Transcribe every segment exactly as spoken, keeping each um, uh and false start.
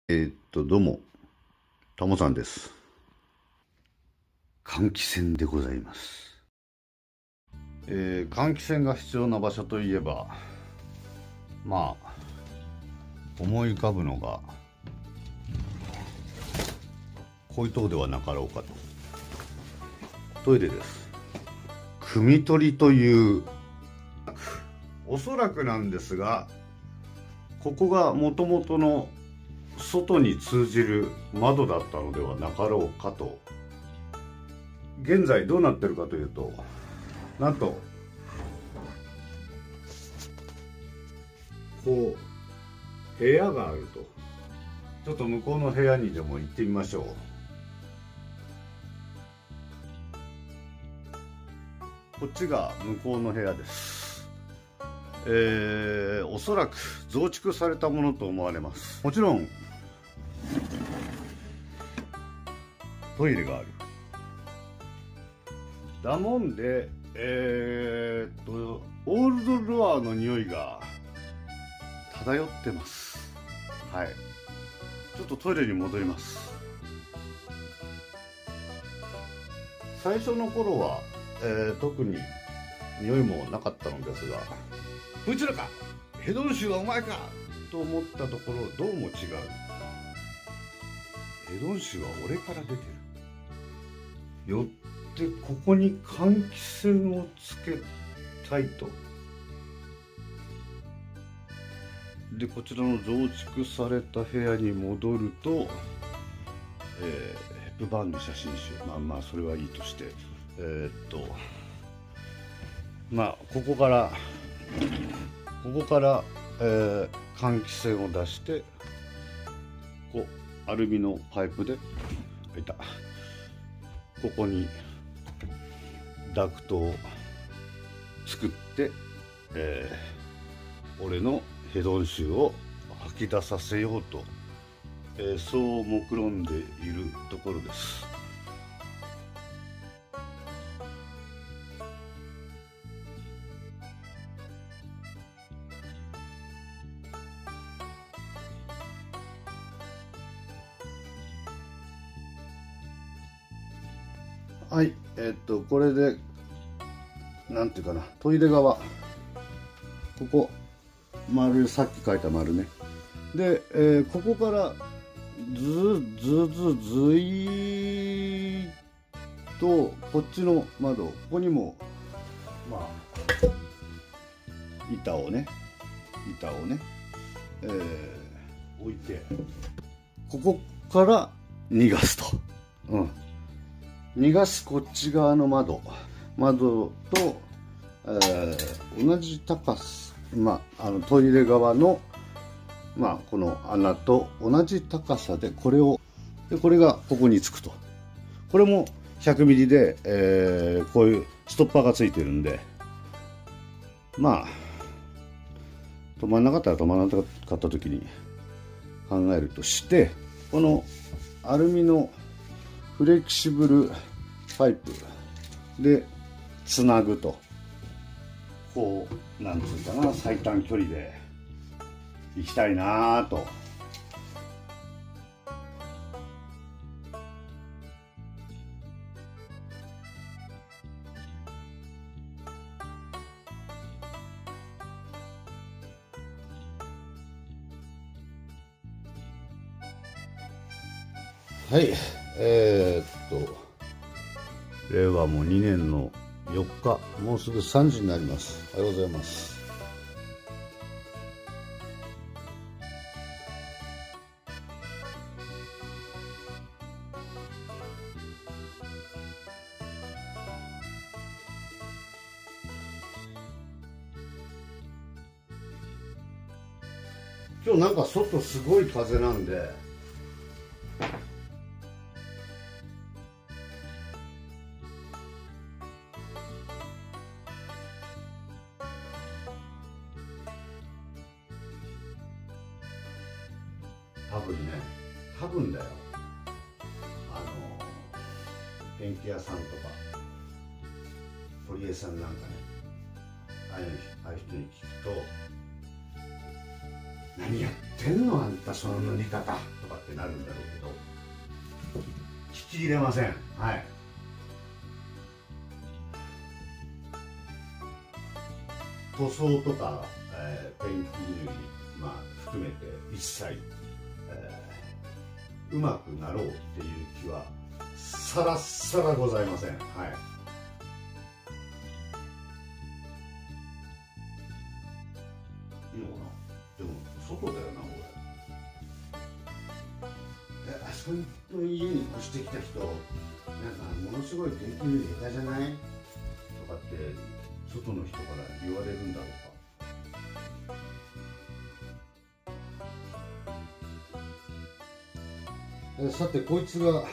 えーっと、どうも、タモさんです。換気扇でございます。えー、換気扇が必要な場所といえば、まあ、思い浮かぶのが、こういうとこではなかろうかと。トイレです。汲み取りという、おそらくなんですが、ここがもともとの外に通じる窓だったのではなかろうかと。現在どうなってるかというと、なんとこう部屋があると。ちょっと向こうの部屋にでも行ってみましょう。こっちが向こうの部屋です。えー、おそらく増築されたものと思われます。もちろんトイレがある。だもんで、えー、っとオールドロアの匂いが漂ってます。はい。ちょっとトイレに戻ります。最初の頃は、えー、特に匂いもなかったのですが、こいつらか、ヘドン臭はお前かと思ったところ、どうも違う。ヘドン臭は俺から出てる。よってここに換気扇をつけたいと。でこちらの増築された部屋に戻ると、えー、ヘップバーンの写真集、まあまあそれはいいとして、えー、っとまあここからここから、えー、換気扇を出して、こうアルミのパイプでいたここにダクトを作って、えー、俺のヘドン臭を吐き出させようと、えー、そう目論んでいるところです。はい、えー、っとこれでなんていうかな、トイレ側、ここ丸、さっき書いた丸ね。で、えー、ここからずずずずいとこっちの窓、ここにもまあ板をね板をね、えー、置いて、ここから逃がすと、うん、逃がすこっち側の窓窓と、えー、同じ高さ、まあ、あのトイレ側の、まあ、この穴と同じ高さで、これをでこれがここにつくと。これも ひゃくミリ で、えー、こういうストッパーがついてるんで、まあ止まんなかったら止まらなかった時に考えるとして、このアルミのフレキシブルパイプでつなぐと、こうなんていうかな、最短距離で行きたいなぁと。はい、えー、っと令和もにねんのよっか、もうすぐさんじになります。おはようございます。今日なんか外すごい風なんで、多分ね多分だよ、あのペンキ屋さんとか堀江さんなんかね、ああいうああいう人に聞くと、何やってんのあんたその塗り方とかってってなるんだろうけど、聞き入れません。はい。塗装とか、えー、ペンキ塗り、まあ、含めて一切、えー、うまくなろうっていう気はさらさらございません。はい。いいのかな。でも外だよな、これ。え、あそこの家に越してきた人、なんかものすごいペンキ塗り下手じゃないとかって外の人から言われるんだろうか。え、さてこいつが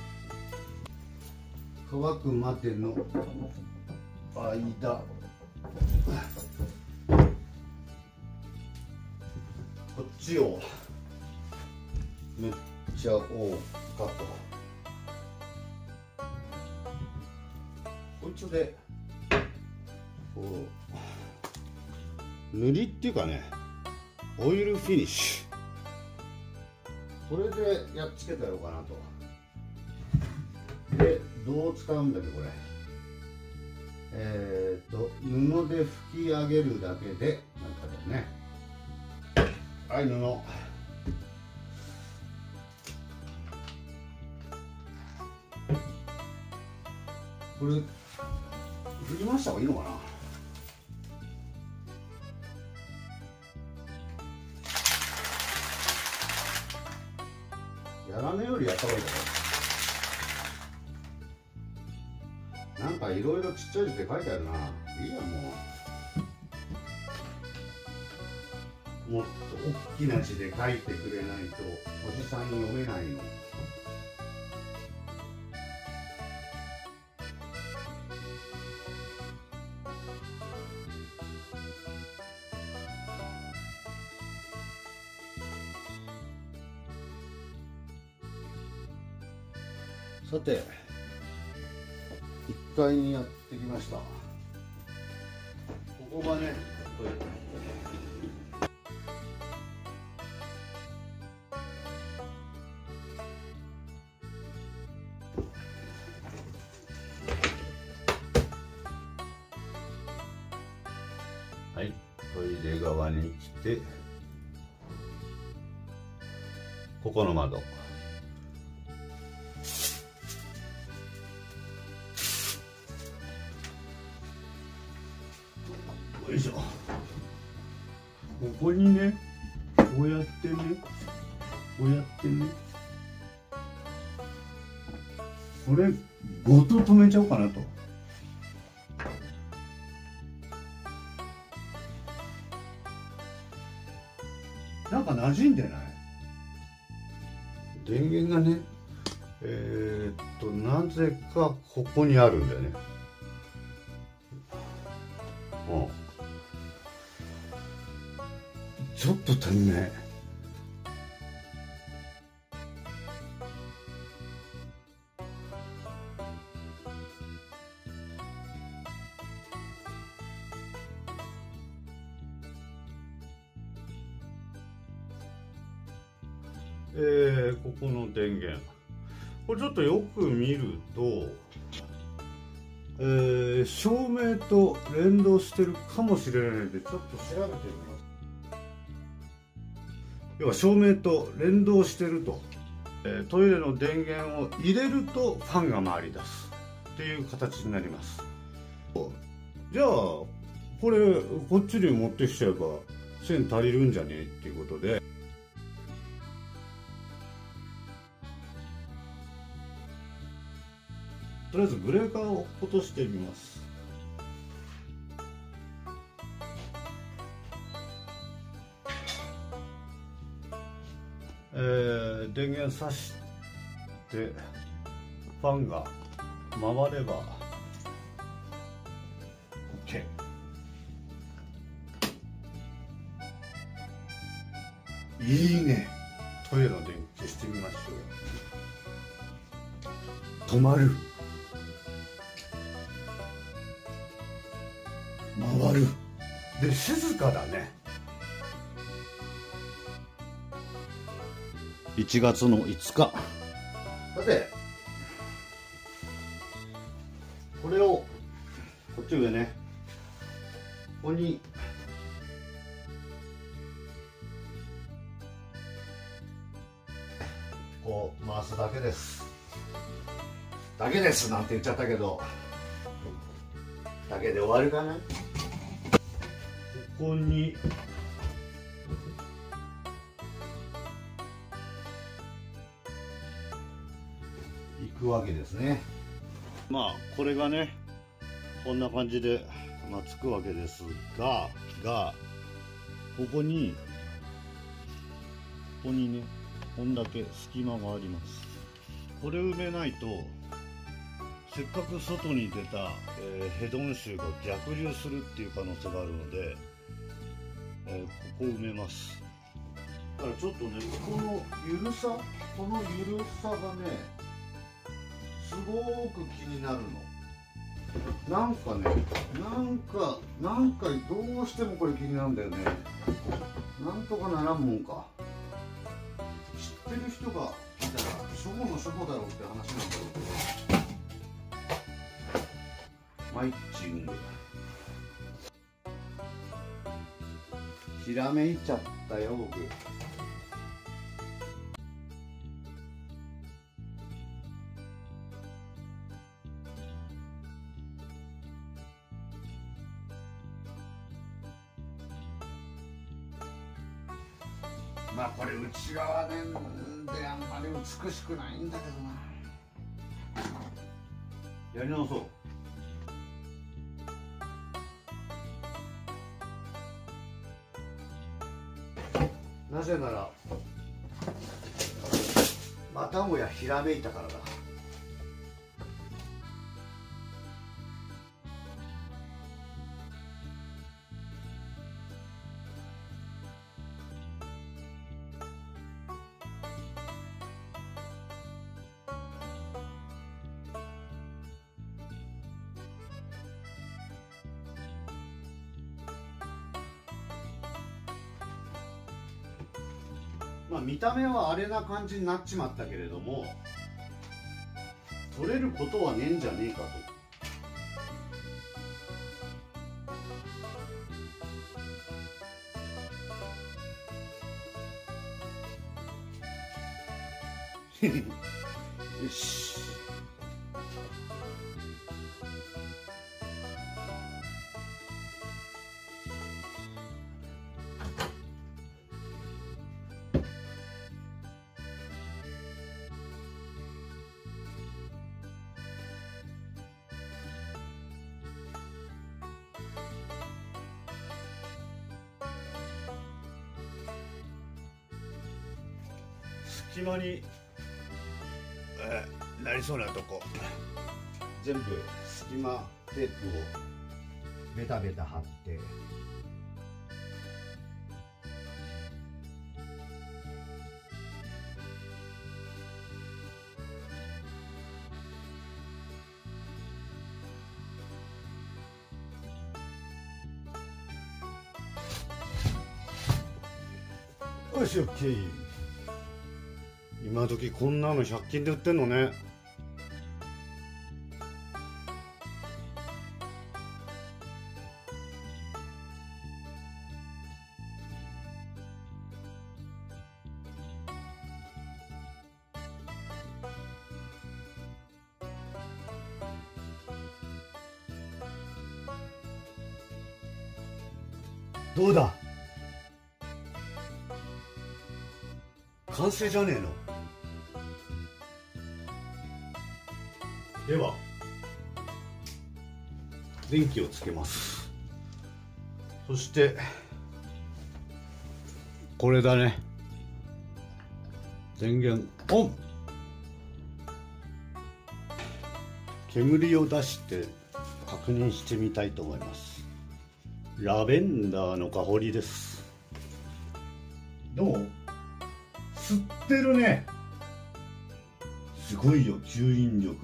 乾くまでの間、こっちをめっちゃおうかと。こいつでこう塗りっていうかね、オイルフィニッシュ、これでやっつけたろうかなと。でどう使うんだっけこれ。えー、っと布で拭き上げるだけでなんかだよね。はい、布。これ振りました方がいいのかな。やらねえよりやった方がいいだろ。なんかいろいろちっちゃい字で書いてあるな。いいやもう。もっと大きな字で書いてくれないとおじさん読めないの。さていっかいにやってきました。ここがね、はい、トイレ側に来て、ここの窓、よいしょ。ここにね、こうやってね、こうやってね、これごと止めちゃおうかなと。なんか馴染んでない？電源がね、えー、っとなぜかここにあるんだよね。うん。ちょっと足んない。えー、ここの電源、これちょっとよく見ると、えー、照明と連動してるかもしれないのでちょっと調べてみます。要は照明と連動してると、えー、トイレの電源を入れるとファンが回り出すっていう形になります。じゃあこれこっちに持ってきちゃえば線足りるんじゃねえっていうことで、とりあえずブレーカーを落としてみます。えー、電源さしてファンが回れば OK。 いいね。トイレの電気消してみましょう。止まる、回る。で静かだね。 いちがつのいつか。さてこれをこっち上ね、ここにこう回すだけです。だけですなんて言っちゃったけど、だけで終わるかな。ここに行くわけですね。まあこれがねこんな感じで、まあ、つくわけですががここにここにねこんだけ隙間があります。これ埋めないとせっかく外に出た、えー、ヘドン臭が逆流するっていう可能性があるので、えー、ここ埋めます。だからちょっとねこのゆるさこのゆるさがねすごく気になるの。なんかねなんかなんかどうしてもこれ気になるんだよね。なんとかならんもんか。知ってる人がいたら初歩の初歩だろうって話なんだろうけど。マイッチングひらめいちゃったよ僕。まあこれ内側であんまり美しくないんだけどな。やり直そう。なぜならまたもやひらめいたからだ。まあ見た目はあれな感じになっちまったけれども取れることはねえんじゃねえかと。よし。隙間に、えー、なりそうなとこ全部隙間テープをベタベタ貼って、よし OK。今時こんなのひゃく均で売ってんのね。どうだ、完成じゃねえの。では電気をつけます。そしてこれだね、電源オン。煙を出して確認してみたいと思います。ラベンダーの香りです。どう？吸ってるね。すごいよ、吸引力。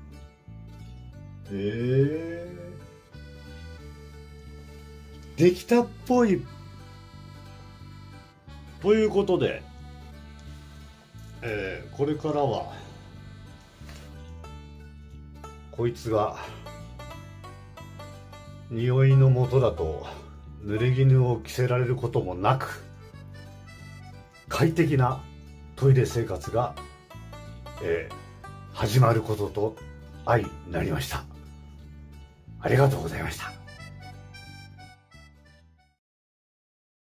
えー、できたっぽいということで、 えーこれからはこいつが匂いの元だと濡れ衣を着せられることもなく、快適なトイレ生活が、えー始まることと相なりました。ありがとうございました。